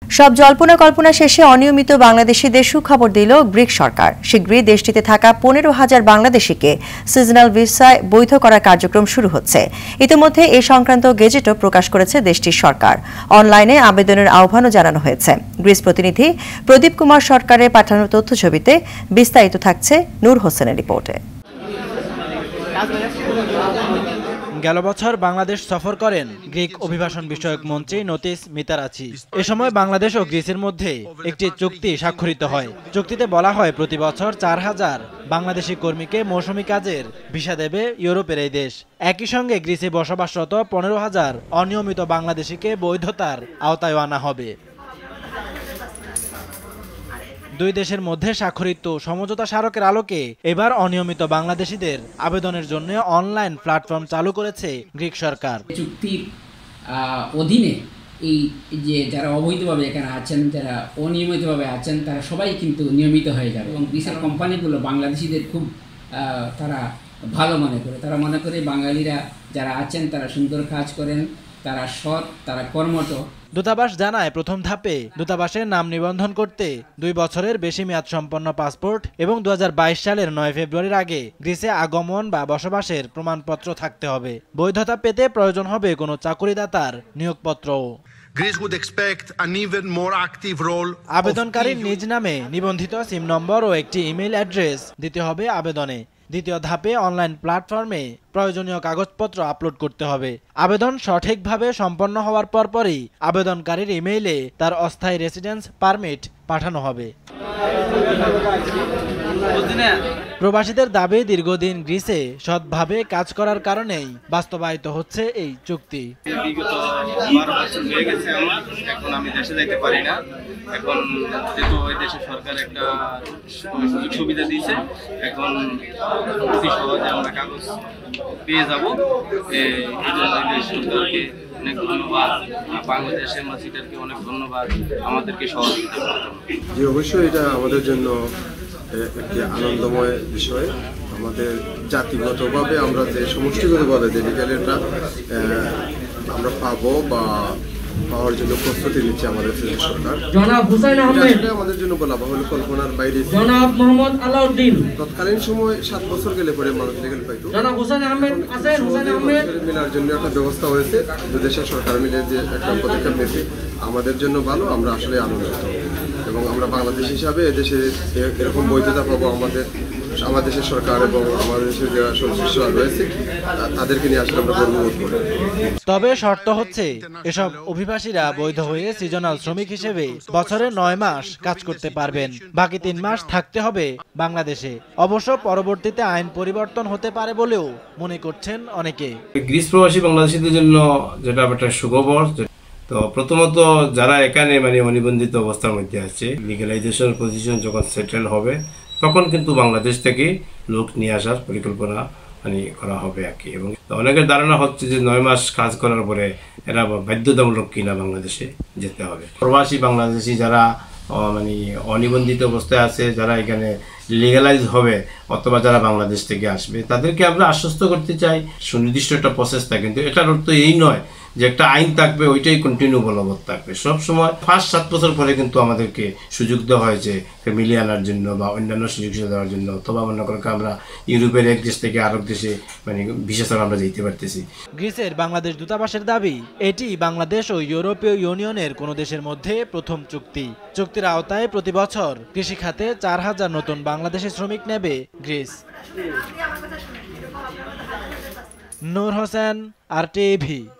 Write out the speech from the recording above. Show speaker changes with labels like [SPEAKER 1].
[SPEAKER 1] সব জল্পনা কল্পনা শেষে অনিয়মিত বাংলাদেশিদের সুখবর দিল গ্রিক সরকার। শীঘ্রই দেশটিতে থাকা 15,000 বাংলাদেশিকে সিজনাল ভিসায় বৈধ করার কার্যক্রম শুরু হচ্ছে। ইতিমধ্যে এ সংক্রান্ত গেজেটও প্রকাশ করেছে দেশটির সরকার। অনলাইনে আবেদনের আহ্বানও জানানো হয়েছে। গ্রিস প্রতিনিধি প্রদীপ কুমার সরকারের পাঠানো তথ্যছবিতে বিস্তারিত থাকছে নূর হোসেনের রিপোর্টে।
[SPEAKER 2] গেল বছর বাংলাদেশ সফর করেন গ্রিক অভিবাসন বিষয়ক মন্ত্রী নোটিস মিতারাচি। এ সময় বাংলাদেশ ও গ্রিসের মধ্যে একটি চুক্তি স্বাক্ষরিত হয়। চুক্তিতে বলা হয় প্রতি বছর 4,000 বাংলাদেশি কর্মীকে মৌসুমি কাজের ভিসা দেবে ইউরোপের এই দেশ। একই সঙ্গে গ্রিসে বসবাসরত 15,000 অনিয়মিত বাংলাদেশিকে বৈধতার আওতায় আনা হবে। দুই দেশের মধ্যে স্বাক্ষরিত সমঝোতা স্মারকের আলোকে এবার অনিয়মিত বাংলাদেশিদের আবেদনের জন্য অনলাইন প্ল্যাটফর্ম চালু করেছে গ্রিক সরকার।
[SPEAKER 3] চুক্তির অধীনে এই যে যারা অবৈধভাবে এখানে আছেন, যারা অনিয়মিতভাবে আছেন, তারা সবাই কিন্তু নিয়মিত হয়ে যাবে। এবং গ্রিসের কোম্পানিগুলো বাংলাদেশিদের খুব তারা ভালো মনে করে। তারা মনে করে বাঙালিরা যারা আছেন তারা সুন্দর কাজ করেন, তারা সৎ, তারা কর্মঠ।
[SPEAKER 2] দূতাবাস জানায় প্রথম ধাপে দূতাবাসের নাম নিবন্ধন করতে 2 বছরের বেশি মেয়াদ সম্পন্ন পাসপোর্ট এবং 2022 সালের 9 ফেব্রুয়ারির আগে গ্রিসে আগমন বা বসবাসের প্রমাণপত্র থাকতে হবে। বৈধতা পেতে প্রয়োজন হবে কোনো চাকুরিদাতার নিয়োগপত্রও। আবেদনকারীর নিজ নামে নিবন্ধিত সিম নম্বর ও একটি ইমেল অ্যাড্রেস দিতে হবে আবেদনে। দ্বিতীয় ধাপে অনলাইন প্ল্যাটফর্মে প্রয়োজনীয় কাগজপত্র আপলোড করতে হবে। আবেদন সঠিকভাবে সম্পন্ন হওয়ার পরপরই আবেদনকারীর ইমেইলে তার অস্থায়ী রেসিডেন্স পারমিট পাঠানো হবে। প্রবাসীদের দাবি দীর্ঘদিন গ্রিসে সৎভাবে কাজ করার কারণেই বাস্তবায়িত হচ্ছে এই চুক্তি।
[SPEAKER 4] বিগত 12 বছর হয়ে গেছে আমার, এখন আমি দেশে যাইতে পারি না। এখন যেহেতু ওই দেশের সরকার একটা সুযোগ সুবিধা দিয়েছে, এখন অতি সহজে আমরা কাগজ পেয়ে যাব। এই সরকারকে অনেক ধন্যবাদ, বাংলাদেশের মাসিদেরকে অনেক ধন্যবাদ আমাদেরকে সহযোগিতা করার জন্য।
[SPEAKER 5] জি, অবশ্যই এটা আমাদের জন্য একটি আনন্দময় বিষয়। আমাদের জাতিগতভাবে আমরা যে সমষ্টিগতভাবে যে লিগ্যালিটা আমরা পাবো বা পাওয়ার জন্য প্রস্তুতি নিচ্ছে আমাদের সরকার।
[SPEAKER 6] জনাব হুসাইন আহমেদ
[SPEAKER 5] আমাদের জন্য বলা হলো কল্পনার বাইরে।
[SPEAKER 6] জনাব মোহাম্মদ আলাউদ্দিন
[SPEAKER 5] তৎকালীন সময় 7 বছর গেলে পরে মানুষ লিগ্যাল পাইতো।
[SPEAKER 6] জনাব হুসাইন আহমেদ আছেন, হুসাইন আহমেদ
[SPEAKER 5] মিলার জন্য একটা ব্যবস্থা হয়েছে। দেশের সরকার মিলে যে একটা পদক্ষেপ নিয়েছে আমাদের জন্য ভালো, আমরা আসলে আনন্দিত এবং আমরা বাংলাদেশ হিসাবে এদেশে এরকম বৈধতা পাবো। আমার দেশের সরকার এবং আমাদের দেশের যারা সংশ্লিষ্ট রয়েছে তাদেরকে নিয়ে আসলে আমরা গর্ববোধ করি।
[SPEAKER 2] তবে শর্ত হচ্ছে এসব অভিবাসীরা বৈধ হয়ে সিজনাল শ্রমিক হিসেবে বছরে 9 মাস কাজ করতে পারবেন। বাকি 3 মাস থাকতে হবে বাংলাদেশে। অবশ্য পরবর্তীতে আইন পরিবর্তন হতে পারে বলেও মনে করছেন অনেকে।
[SPEAKER 7] গ্রিস প্রবাসী বাংলাদেশীদের জন্য যেটা একটা সুখবর। তো প্রথমত যারা এখানে অনিবন্ধিত অবস্থার মধ্যে আছে, লিগ্যালাইজেশন পজিশন যখন সেটেল হবে তখন কিন্তু বাংলাদেশ থেকে লোক নিয়ে আসার পরিকল্পনা করা হবে আর কি। এবং অনেকের ধারণা হচ্ছে যে 9 মাস কাজ করার পরে এরা বাধ্যতামূলক কিনা বাংলাদেশে যেতে হবে। প্রবাসী বাংলাদেশি যারা অনিবন্ধিত অবস্থায় আছে, যারা এখানে লিগ্যালাইজ হবে অথবা যারা বাংলাদেশ থেকে আসবে, তাদেরকে আমরা আশ্বস্ত করতে চাই সুনির্দিষ্ট একটা প্রসেস থাকে। কিন্তু এটার অর্থ এই নয় যে একটা আইন থাকবে ওইটাই কন্টিনিউ বলবৎ থাকবে সব সময়। ফার্স্ট 7 বছর পরে কিন্তু আমাদেরকে সুযোগ দেওয়া হয়েছে ফ্যামিলি আনার জন্য বা অন্যান্য সুযোগ সুবিধা দেওয়ার জন্য, অথবা মনে করেন আমরা ইউরোপের এক দেশ থেকে আরেক দেশে ভিসা ছাড়া আমরা যেতে পারতেছি।
[SPEAKER 2] গ্রিসের বাংলাদেশ দূতাবাসের দাবি এটি বাংলাদেশ ও ইউরোপীয় ইউনিয়নের কোনো দেশের মধ্যে প্রথম চুক্তি। চুক্তির আওতায় প্রতি বছর কৃষি খাতে 4,000 নতুন বাংলাদেশি শ্রমিক নেবে গ্রিস। নূর হোসেন, RTV।